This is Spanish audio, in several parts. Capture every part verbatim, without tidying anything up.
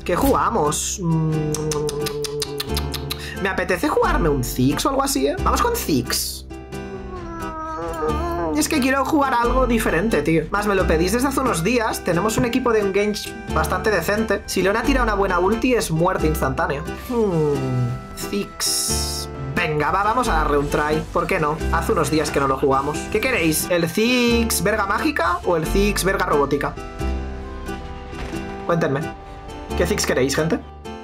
¿Qué jugamos? Me apetece jugarme un Ziggs o algo así, ¿eh? Vamos con Ziggs. Es que quiero jugar algo diferente, tío. Más me lo pedís desde hace unos días. Tenemos un equipo de engage bastante decente. Si Leona tira una buena ulti es muerte instantánea. Hmm, Ziggs. Venga, va, vamos a darle un try. ¿Por qué no? Hace unos días que no lo jugamos. ¿Qué queréis? ¿El Ziggs verga mágica o el Ziggs verga robótica? Cuéntenme. ¿Qué Ziggs queréis, gente?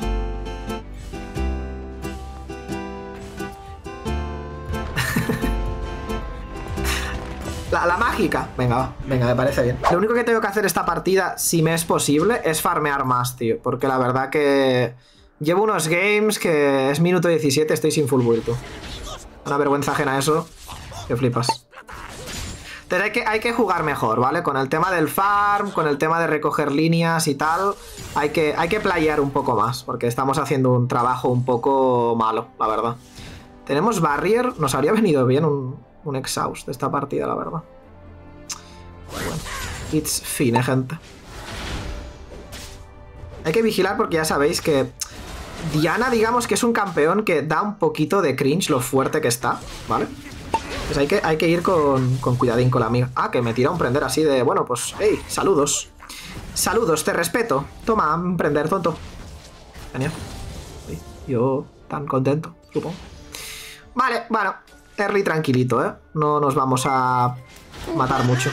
La, la mágica. Venga, va. Venga, me parece bien. Lo único que tengo que hacer esta partida, si me es posible, es farmear más, tío. Porque la verdad que... llevo unos games que es minuto diecisiete, estoy sin full build, tú. Una vergüenza ajena eso. Que flipas. Entonces hay que, hay que jugar mejor, ¿vale? Con el tema del farm, con el tema de recoger líneas y tal. Hay que, hay que playar un poco más. Porque estamos haciendo un trabajo un poco malo, la verdad. Tenemos barrier. Nos habría venido bien un... un exhaust de esta partida, la verdad. Bueno, it's fine, gente. Hay que vigilar porque ya sabéis que Diana, digamos que es un campeón que da un poquito de cringe lo fuerte que está, ¿vale? Pues hay que, hay que ir con, con cuidadín con la amiga. Ah, que me tira un prender así de... bueno, pues... hey, saludos. Saludos, te respeto. Toma, un prender, tonto. Genial. Yo tan contento, supongo. Vale, bueno. Early tranquilito, ¿eh? No nos vamos a matar mucho.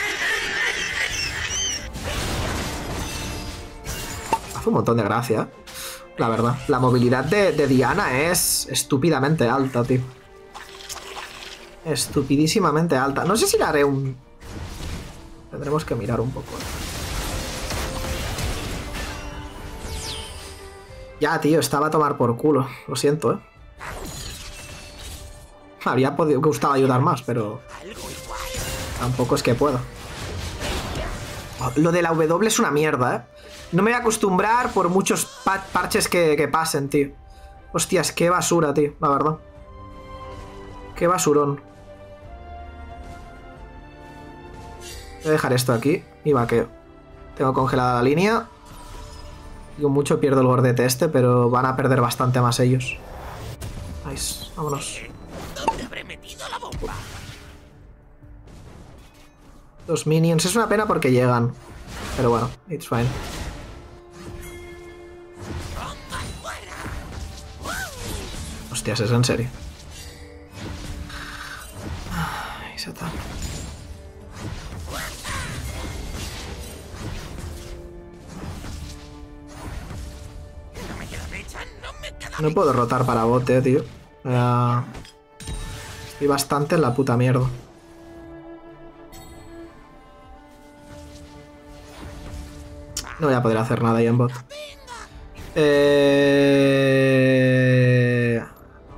Hace un montón de gracia, la verdad. La movilidad de, de Diana es estúpidamente alta, tío. Estupidísimamente alta. No sé si le haré un... tendremos que mirar un poco. Ya, tío, estaba a tomar por culo. Lo siento, ¿eh? Habría podido, gustado ayudar más, pero tampoco es que pueda. Oh, lo de la W es una mierda, ¿eh? No me voy a acostumbrar por muchos pa parches que, que pasen, tío. Hostias, qué basura, tío, la verdad. Qué basurón. Voy a dejar esto aquí y vaqueo. Tengo congelada la línea. Digo, mucho pierdo el gordete este, pero van a perder bastante más ellos. Nice, vámonos. Los minions. Es una pena porque llegan. Pero bueno, it's fine. Hostias, es en serio. Ay, se está. No puedo rotar para bote, tío. Uh, estoy bastante en la puta mierda. No voy a poder hacer nada ahí en bot. Eh...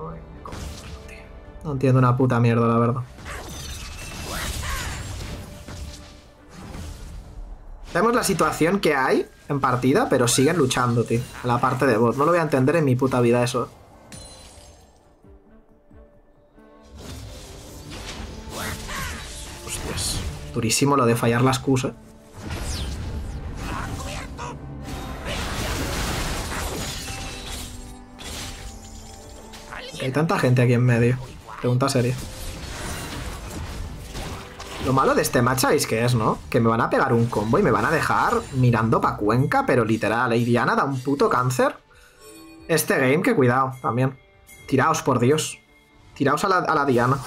No entiendo una puta mierda, la verdad. Vemos la situación que hay en partida, pero siguen luchando, tío. En la parte de bot. No lo voy a entender en mi puta vida eso. Hostias. Durísimo lo de fallar la excusa. Hay tanta gente aquí en medio. Pregunta seria. Lo malo de este match, ¿sabéis qué es, no? Que me van a pegar un combo y me van a dejar mirando pa' Cuenca, pero literal. Y Diana da un puto cáncer. Este game, que cuidado, también. Tiraos, por Dios. Tiraos a la, a la Diana.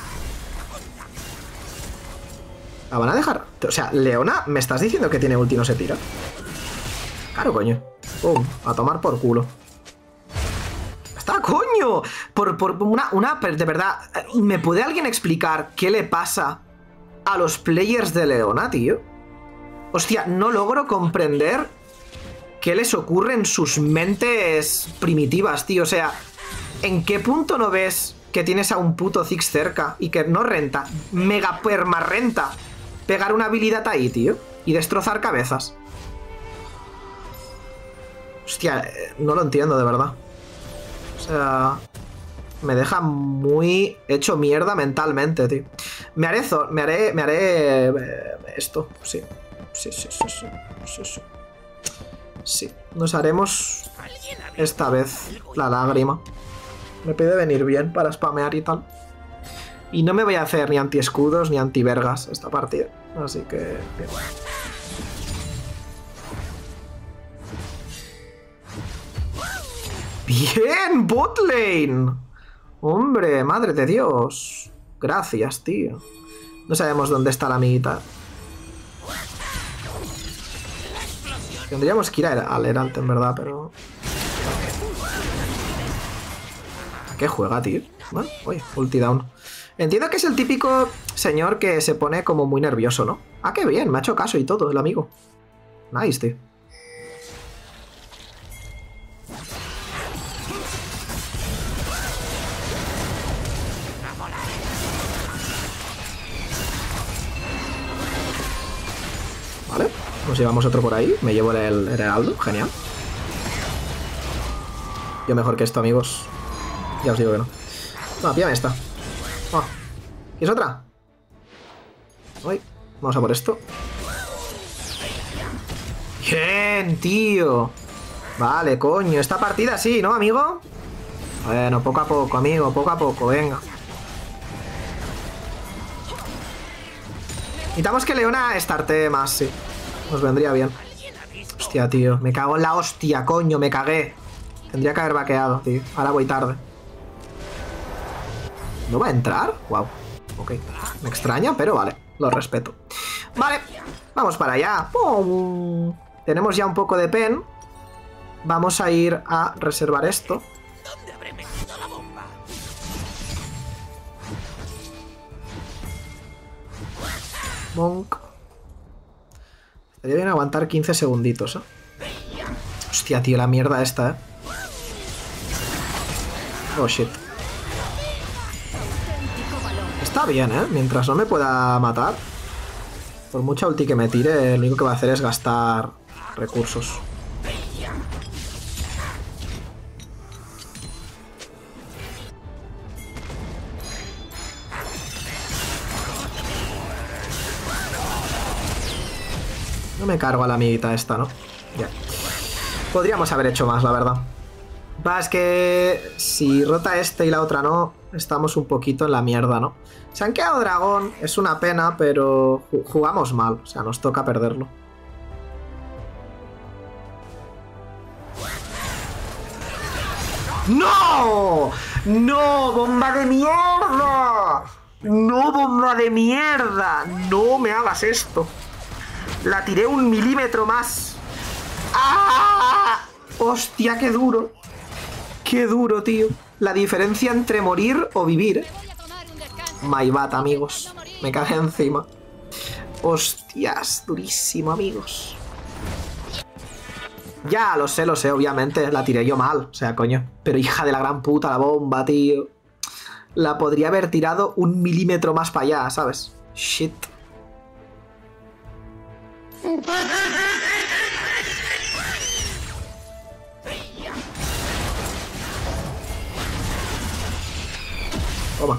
La van a dejar... O sea, Leona, ¿me estás diciendo que tiene ulti y no se tira? Claro, coño. Pum, a tomar por culo. ¡Está, coño! Por, por una, una... De verdad, ¿me puede alguien explicar qué le pasa a los players de Leona, tío? Hostia, no logro comprender qué les ocurre en sus mentes primitivas, tío. O sea, ¿en qué punto no ves que tienes a un puto Ziggs cerca y que no renta, mega perma renta, pegar una habilidad ahí, tío, y destrozar cabezas? Hostia, no lo entiendo, de verdad. O sea, me deja muy hecho mierda mentalmente, tío. Me haré, me haré, me haré esto, sí. Sí, sí, sí, sí, sí, sí. Sí, nos haremos esta vez la lágrima. Me pide venir bien para spamear y tal. Y no me voy a hacer ni anti-escudos ni anti-vergas esta partida. Así que... bien. ¡Bien! ¡Botlane! Hombre, madre de Dios. Gracias, tío. No sabemos dónde está la amiguita. Tendríamos que ir al Herald, en verdad, pero... ¿A qué juega, tío? Bueno, oye, ulti down. Entiendo que es el típico señor que se pone como muy nervioso, ¿no? Ah, qué bien, me ha hecho caso y todo, el amigo. Nice, tío. Vale, nos llevamos otro por ahí. Me llevo el Heraldo, genial. Yo mejor que esto, amigos. Ya os digo que no. No, píllame esta. Oh. ¿Y es otra? Uy, vamos a por esto. Bien, tío. Vale, coño. Esta partida sí, ¿no, amigo? Bueno, poco a poco, amigo. Poco a poco, venga. Necesitamos que Leona starte más, sí. Nos vendría bien. Hostia, tío. Me cago en la hostia, coño. Me cagué. Tendría que haber vaqueado, tío. Ahora voy tarde. ¿No va a entrar? Wow. Ok. Me extraña, pero vale. Lo respeto. Vale. Vamos para allá. ¡Pum! Tenemos ya un poco de pen. Vamos a ir a reservar esto. ¿Dónde habré metido la bomba? Monk. Estaría bien aguantar quince segunditos, ¿eh? Hostia, tío, la mierda esta, ¿eh? Oh, shit. Está bien, ¿eh? Mientras no me pueda matar. Por mucha ulti que me tire, lo único que va a hacer es gastar recursos. No me cargo a la amiguita esta, ¿no? Ya. Podríamos haber hecho más, la verdad. Va, es que si rota este y la otra no, estamos un poquito en la mierda, ¿no? Se han quedado dragón, es una pena, pero jugamos mal, o sea, nos toca perderlo. ¡No! ¡No! ¡Bomba de mierda! ¡No, bomba de mierda! ¡No me hagas esto! La tiré un milímetro más. ¡Ah! ¡Hostia, qué duro! ¡Qué duro, tío! La diferencia entre morir o vivir. My bad, amigos. Me cagué encima. Hostias, durísimo, amigos. Ya, lo sé, lo sé, obviamente. La tiré yo mal, o sea, coño. Pero hija de la gran puta, la bomba, tío. La podría haber tirado un milímetro más para allá, ¿sabes? Shit. Toma.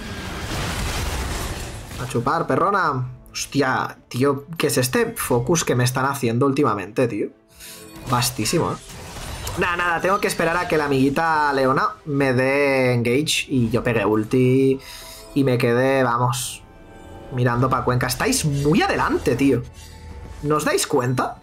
A chupar, perrona. Hostia, tío, ¿qué es este focus que me están haciendo últimamente, tío? Vastísimo, ¿eh? Nada, nada, tengo que esperar a que la amiguita Leona me dé engage y yo pegué ulti y me quedé, vamos, mirando para Cuenca. Estáis muy adelante, tío. ¿No os dais cuenta?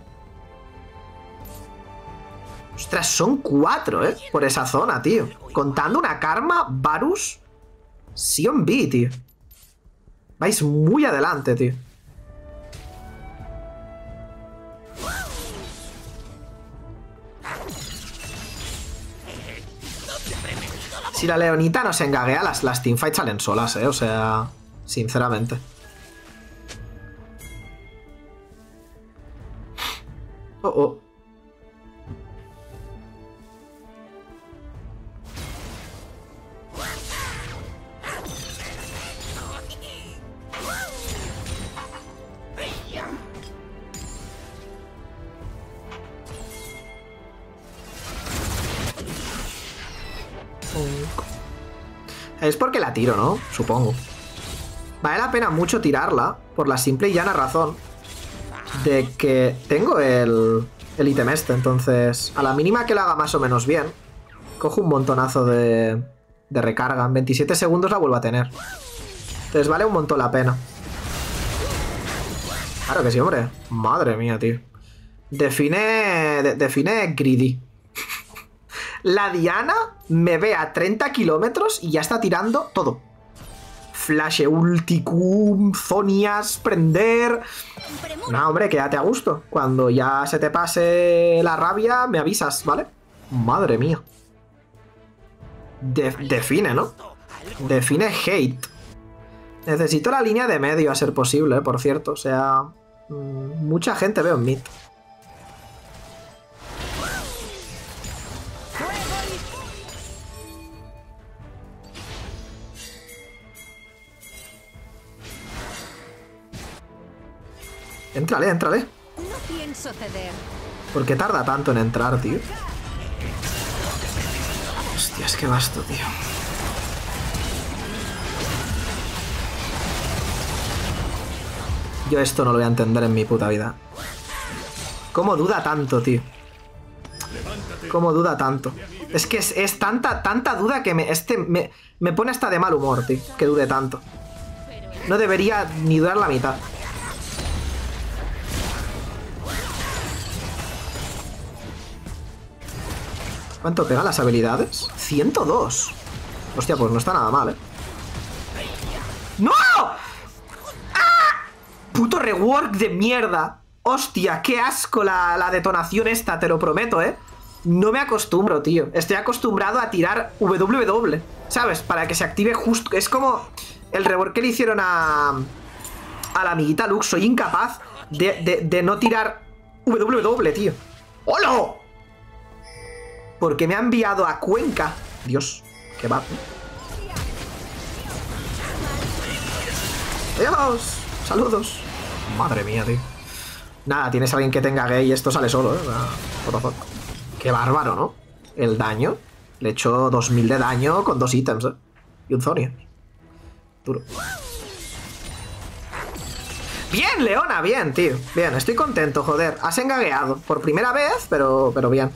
Ostras, son cuatro, ¿eh? Por esa zona, tío. Contando una Karma, Varus, Sion B, tío. Vais muy adelante, tío. Si la Leonita nos engaguea, las, las teamfights salen solas, ¿eh? O sea, sinceramente. Oh, oh. Es porque la tiro, ¿no? Supongo. Vale la pena mucho tirarla por la simple y llana razón de que tengo el el ítem este. Entonces, a la mínima que lo haga más o menos bien, cojo un montonazo de, de recarga. En veintisiete segundos la vuelvo a tener. Entonces vale un montón la pena. Claro que sí, hombre. Madre mía, tío. Define... De, define greedy. La Diana me ve a treinta kilómetros y ya está tirando todo. Flash, Ulticum, Zonias, prender... No, hombre, quédate a gusto. Cuando ya se te pase la rabia, me avisas, ¿vale? Madre mía. De- define, ¿no? Define hate. Necesito la línea de medio a ser posible, por cierto. O sea, mmm, mucha gente veo en mid. Éntrale, éntrale. No pienso ceder. ¿Por qué tarda tanto en entrar, tío? Hostias, qué vasto, tío. Yo esto no lo voy a entender en mi puta vida. ¿Cómo duda tanto, tío? ¿Cómo duda tanto? Es que es, es tanta, tanta duda que me, este me, me pone hasta de mal humor, tío. Que dude tanto. No debería ni dudar la mitad. ¿Cuánto pegan las habilidades? ciento dos. Hostia, pues no está nada mal, ¿eh? ¡No! ¡Ah! Puto rework de mierda. Hostia, qué asco la, la detonación esta, te lo prometo, ¿eh? No me acostumbro, tío. Estoy acostumbrado a tirar W W, ¿sabes? Para que se active justo. Es como el rework que le hicieron a... a la amiguita Lux. Soy incapaz de, de, de no tirar W W, tío. ¡Hola! Porque me ha enviado a Cuenca. Dios, qué va. Adiós, saludos. Madre mía, tío. Nada, tienes a alguien que tenga gay y esto sale solo, ¿eh? Nah, qué bárbaro, ¿no? El daño. Le echó dos mil de daño con dos ítems, ¿eh? Y un Zonia. Duro. Bien, Leona, bien, tío. Bien, estoy contento, joder. Has engagueado. Por primera vez, pero, pero bien.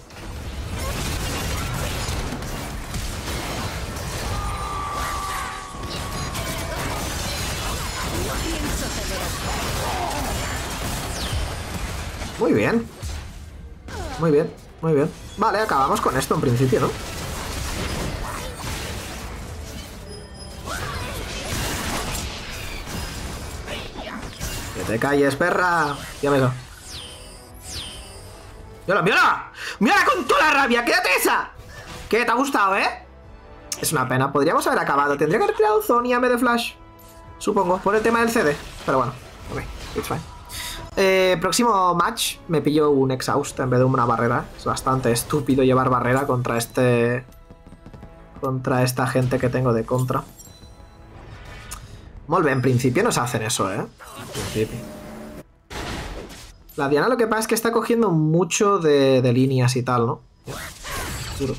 Muy bien. Muy bien, muy bien. Vale, acabamos con esto en principio, ¿no? Que te calles, perra. Ya me lo. ¡Mírala, mírala! ¡Mírala con toda la rabia! ¡Quédate esa! ¿Qué? ¿Te ha gustado, eh? Es una pena. Podríamos haber acabado. Tendría que haber creado Zonia en vez de Flash. Supongo, por el tema del C D. Pero bueno, ok, it's fine. Eh, próximo match me pillo un Exhaust en vez de una barrera. Es bastante estúpido llevar barrera contra este... Contra esta gente que tengo de contra. Molt bé, en principio nos hacen eso, ¿eh? En principio. La Diana lo que pasa es que está cogiendo mucho de, de líneas y tal, ¿no? Duro.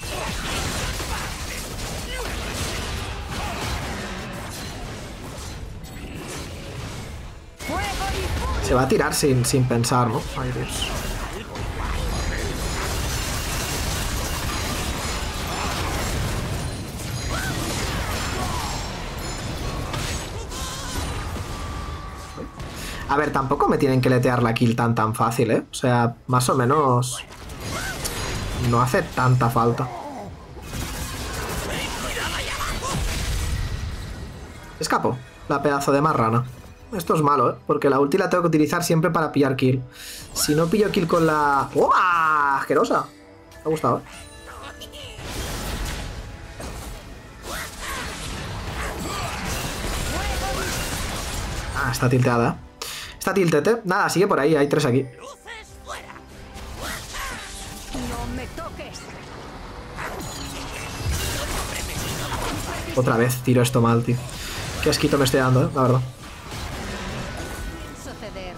Se va a tirar sin, sin pensar, ¿no? Ay, Dios. A ver, tampoco me tienen que letear la kill tan tan fácil, ¿eh? O sea, más o menos... No hace tanta falta. Escapo, la pedazo de marrana. Esto es malo, ¿eh? Porque la ulti la tengo que utilizar siempre para pillar kill. Si no pillo kill con la... ¡Oh! ¡Asquerosa! Me ha gustado, ¿eh? Ah, está tilteada. Está tiltete. Nada, sigue por ahí. Hay tres aquí. No me toques. Otra vez tiro esto mal, tío. Qué asquito me estoy dando, ¿eh? La verdad. Suceder.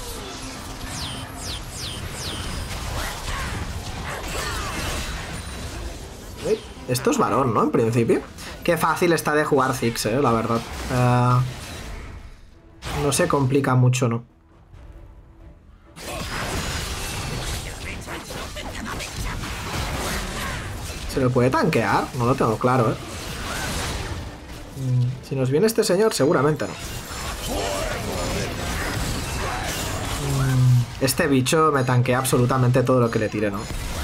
Uy, esto es varón, ¿no? En principio. Qué fácil está de jugar Ziggs, eh, la verdad. Uh, no se complica mucho, ¿no? ¿Se lo puede tanquear? No lo tengo claro, ¿eh? Mm, si nos viene este señor, seguramente no. Mm, este bicho me tanquea absolutamente todo lo que le tire, ¿no?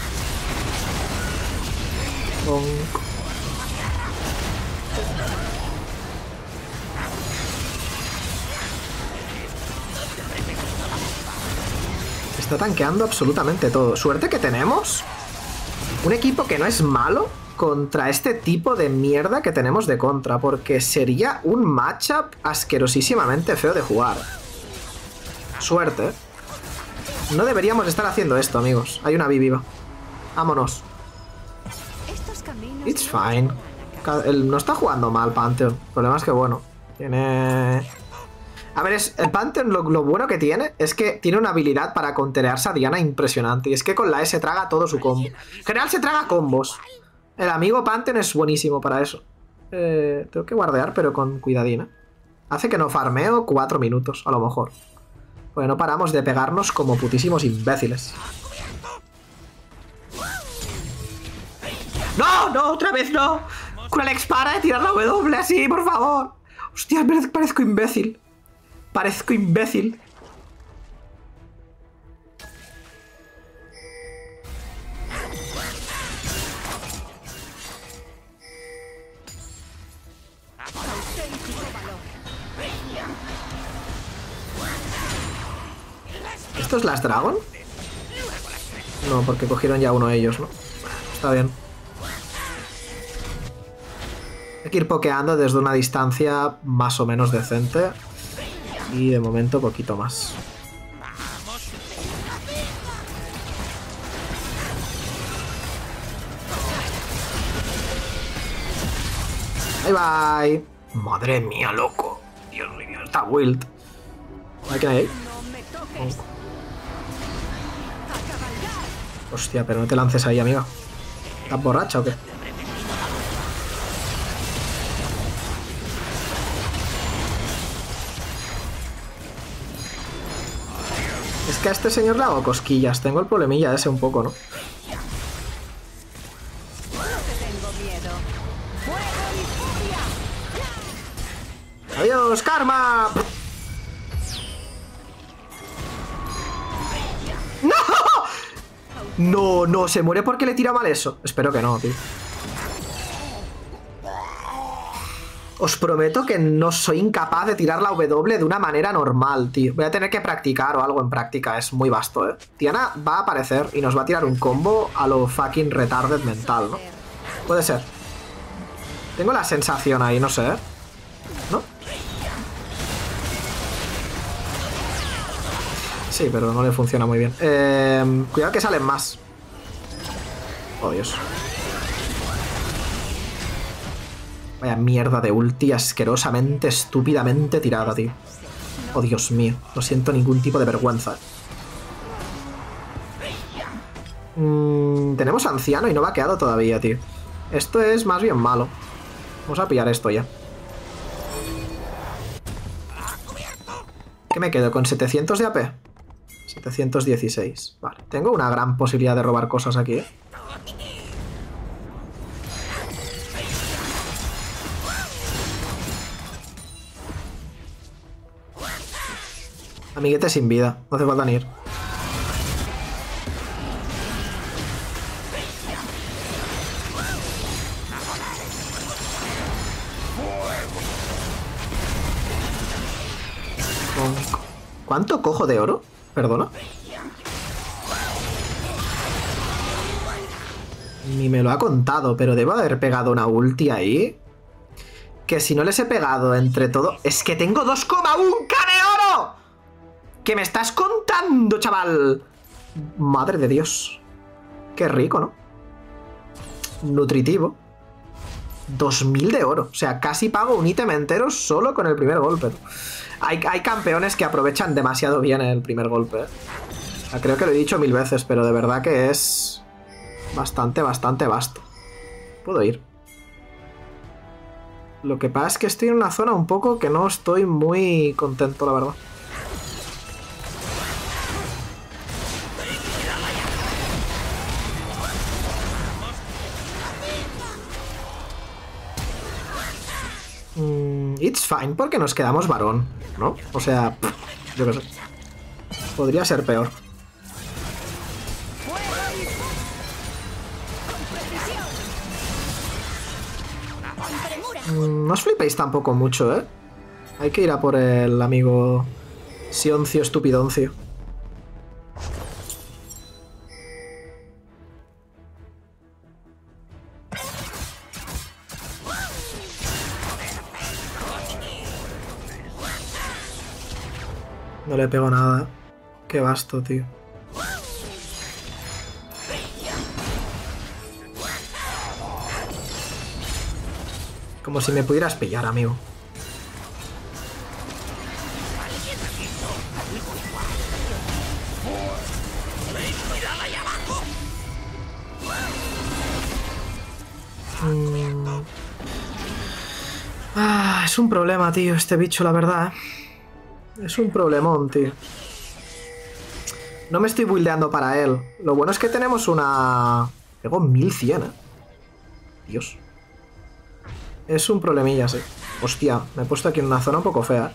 Bonk. Está tanqueando absolutamente todo. Suerte que tenemos un equipo que no es malo contra este tipo de mierda que tenemos de contra, porque sería un matchup asquerosísimamente feo de jugar. Suerte. No deberíamos estar haciendo esto, amigos. Hay una B viva. Vámonos. It's fine. Él no está jugando mal, Pantheon. El problema es que, bueno, tiene... A ver, es, el Pantheon lo, lo bueno que tiene es que tiene una habilidad para counterearse a Diana impresionante. Y es que con la E se traga todo su combo. En general se traga combos. El amigo Pantheon es buenísimo para eso. Eh, tengo que guardear, pero con cuidadina. Hace que no farmeo cuatro minutos, a lo mejor. Pues no paramos de pegarnos como putísimos imbéciles. ¡No! ¡No! ¡Otra vez no! Cruelex, para de tirar la W así, por favor. Hostia, parezco imbécil. Parezco imbécil. ¿Esto es Last Dragon? No, porque cogieron ya uno de ellos, ¿no? Está bien. Hay que ir pokeando desde una distancia más o menos decente. Y de momento poquito más. Bye bye. Madre mía, loco. Dios mío, está wild. ¿Hay que ir? Oh. Hostia, pero no te lances ahí, amiga. ¿Estás borracha o qué? Es que a este señor le hago cosquillas. Tengo el problemilla ese un poco, ¿no? ¡Adiós, karma! ¡No! No, no, se muere porque le tira mal eso. Espero que no, tío. Os prometo que no soy incapaz de tirar la W de una manera normal, tío. Voy a tener que practicar o algo en práctica. Es muy vasto, ¿eh? Diana va a aparecer y nos va a tirar un combo a lo fucking retarded mental, ¿no? Puede ser. Tengo la sensación ahí, no sé, ¿eh? ¿No? Sí, pero no le funciona muy bien. Eh, cuidado que salen más. Oh, Dios. Vaya mierda de ulti asquerosamente, estúpidamente tirada, tío. Oh, Dios mío. No siento ningún tipo de vergüenza. Mm, tenemos anciano y no vaqueado todavía, tío. Esto es más bien malo. Vamos a pillar esto ya. ¿Qué me quedo? ¿Con setecientos de A P? setecientos dieciséis. Vale. Tengo una gran posibilidad de robar cosas aquí, ¿eh? Amiguete sin vida. No hace falta ni ir. ¿Cuánto cojo de oro? Perdona. Ni me lo ha contado, pero debo haber pegado una ulti ahí. Que si no les he pegado entre todo... ¡Es que tengo dos coma uno K de oro! ¿Qué me estás contando, chaval? Madre de Dios. Qué rico, ¿no? Nutritivo. dos mil de oro. O sea, casi pago un ítem entero solo con el primer golpe. Hay, hay campeones que aprovechan demasiado bien el primer golpe, ¿eh? O sea, creo que lo he dicho mil veces, pero de verdad que es bastante, bastante vasto. Puedo ir. Lo que pasa es que estoy en una zona un poco que no estoy muy contento, la verdad. It's fine porque nos quedamos varón, ¿no? O sea, pff, yo qué sé. Podría ser peor. Mm, no os flipéis tampoco mucho, ¿eh? Hay que ir a por el amigo Sioncio Estupidoncio. No le pego nada. Qué vasto, tío. Como si me pudieras pillar, amigo. Mm. Ah, es un problema, tío, este bicho, la verdad, ¿eh? Es un problemón, tío. No me estoy buildeando para él. Lo bueno es que tenemos una... Pego mil cien, ¿eh? Dios. Es un problemilla, sí. Hostia, me he puesto aquí en una zona un poco fea.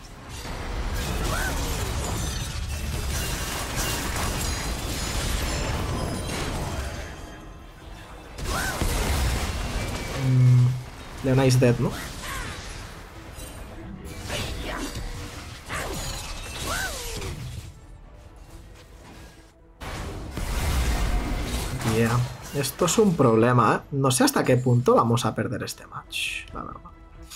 Mm, Leona is dead, ¿no? Yeah. Esto es un problema, ¿eh? No sé hasta qué punto vamos a perder este match, la verdad.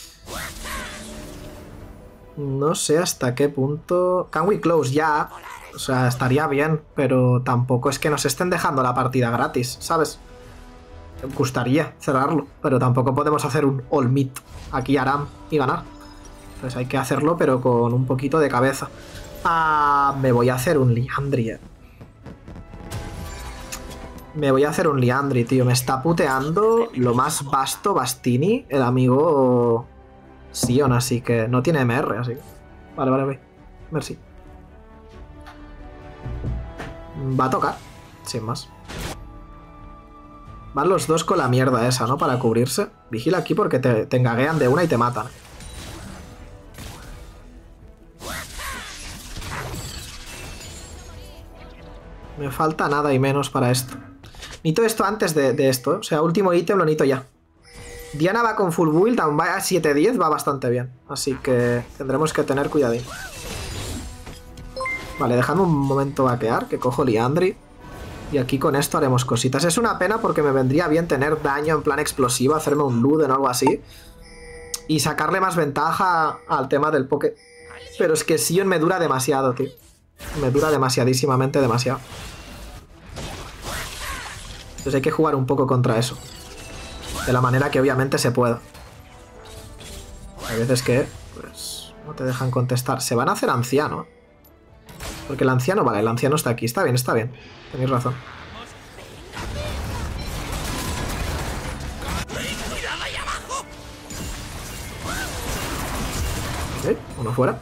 No sé hasta qué punto... Can we close ya? O sea, estaría bien, pero tampoco es que nos estén dejando la partida gratis, ¿sabes? Me gustaría cerrarlo, pero tampoco podemos hacer un all meet aquí Aram y ganar. Entonces hay que hacerlo, pero con un poquito de cabeza. Ah, me voy a hacer un Liandry, eh. Me voy a hacer un Liandry, tío. Me está puteando lo más vasto Bastini, el amigo Sion, así que no tiene M R, así que... Vale, vale, vale. Merci. Va a tocar, sin más. Van los dos con la mierda esa, ¿no? Para cubrirse. Vigila aquí porque te, te engaguean de una y te matan. Me falta nada y menos para esto. Necesito esto antes de, de esto, ¿eh? O sea, último ítem lo necesito ya. Diana va con full build, aún va a siete diez, va bastante bien. Así que tendremos que tener cuidadín. Vale, dejadme un momento vaquear, que cojo Liandry. Y aquí con esto haremos cositas. Es una pena porque me vendría bien tener daño en plan explosivo, hacerme un Luden o algo así. Y sacarle más ventaja al tema del poke. Pero es que Sion me dura demasiado, tío. Me dura demasiadísimamente demasiado. Entonces hay que jugar un poco contra eso. De la manera que obviamente se pueda. Hay veces que, pues, no te dejan contestar. Se van a hacer anciano. Porque el anciano, vale, el anciano está aquí. Está bien, está bien. Tenéis razón. Ok, uno fuera.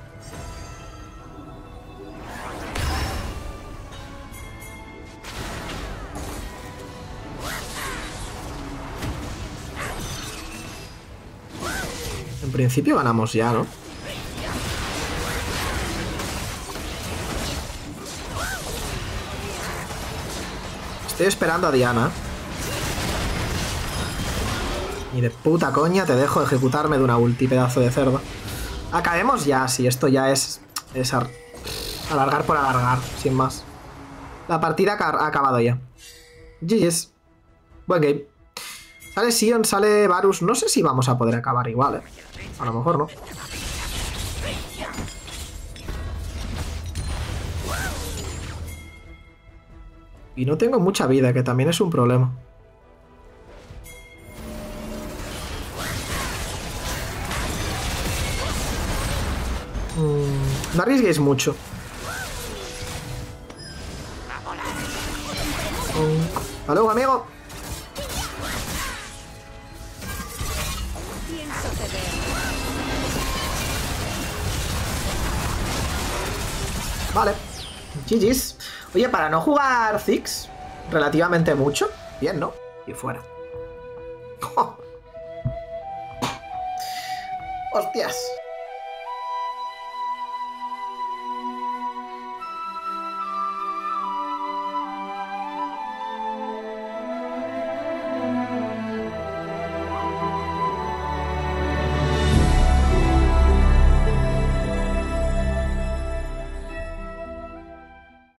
En principio ganamos ya, ¿no? Estoy esperando a Diana. Ni de puta coña te dejo ejecutarme de una ulti, pedazo de cerdo. Acabemos ya, si esto ya es... es alargar por alargar, sin más. La partida ha acabado ya. G G's. Buen game. Sale Sion, sale Varus. No sé si vamos a poder acabar igual, ¿eh? A lo mejor no. Y no tengo mucha vida, que también es un problema. Mm, no arriesguéis mucho. Mm, hasta luego, amigo. Vale. G G's. Oye, para no jugar Ziggs relativamente mucho, bien, ¿no? Y fuera. ¡Hostias!